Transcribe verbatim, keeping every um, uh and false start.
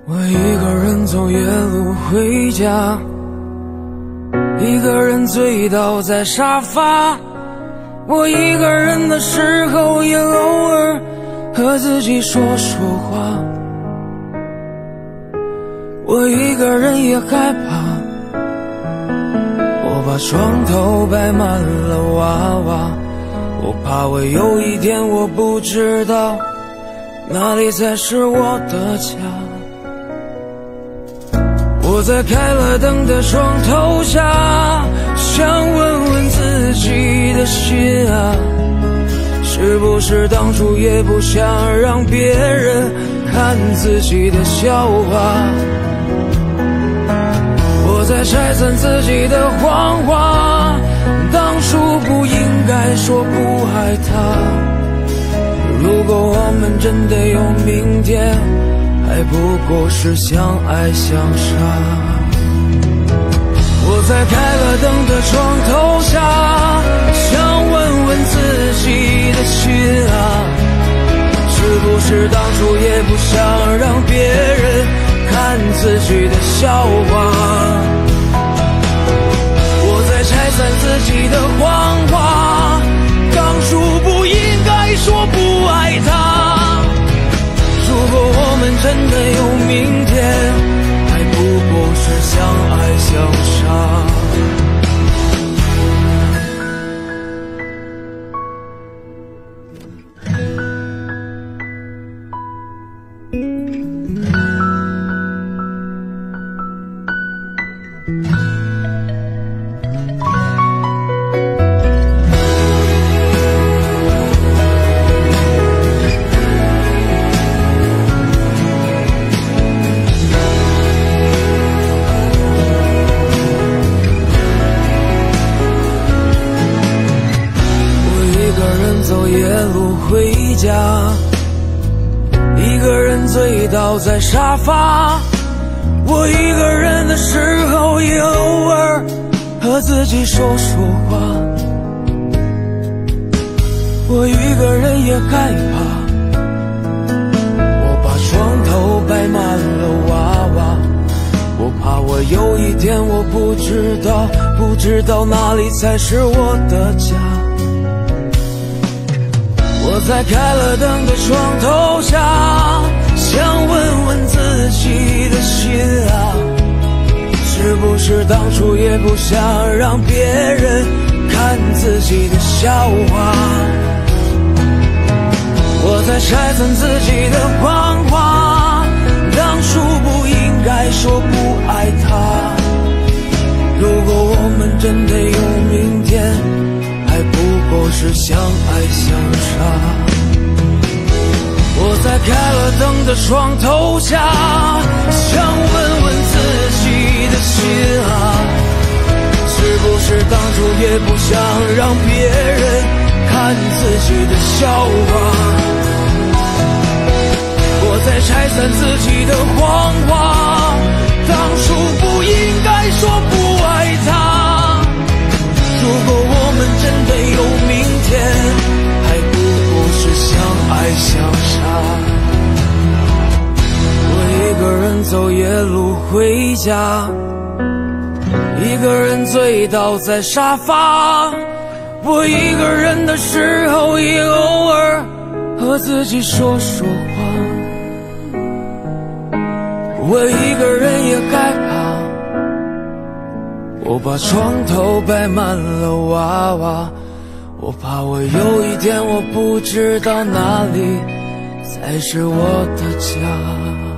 我一个人走夜路回家，一个人醉倒在沙发。我一个人的时候也偶尔和自己说说话。我一个人也害怕，我把床头摆满了娃娃，我怕我有一天我不知道哪里才是我的家。我在开了灯的床头下，想问问自己的心啊，是不是当初也不想让别人看自己的笑话。我在拆散自己的谎话，当初不应该说不爱他。如果我们真的有明天，还不过是相爱相杀。我在开了灯的床头下，想问问自己的心啊，是不是当初也不想让别人看自己的笑话。我在拆散自己的谎话，当初不应该说不爱他。如果我们真的有明天，还不过是相爱相杀。走夜路回家，一个人醉倒在沙发。我一个人的时候也偶尔和自己说说话。我一个人也害怕，我把床头摆满了娃娃，我怕我有一天我不知道不知道哪里才是我的家。我在开了灯的床头下，想问问自己的心啊，是不是当初也不想让别人看自己的笑话。我在拆散自己的谎话，当初不应该说不爱他。如果我们真的有明天，还不过是相爱相杀。我在开了灯的床头下，想问问自己的心啊，是不是当初也不想让别人看自己的笑话。我在拆散自己的谎话，当初不应该说不爱他。如果我们真的有明天，还不过是相爱相杀。我一个人走夜路回家，一个人醉倒在沙发。我一个人的时候也偶尔和自己说说话。我一个人也害怕，我把床头摆满了娃娃，我怕我有一天我不知道哪里才是我的家。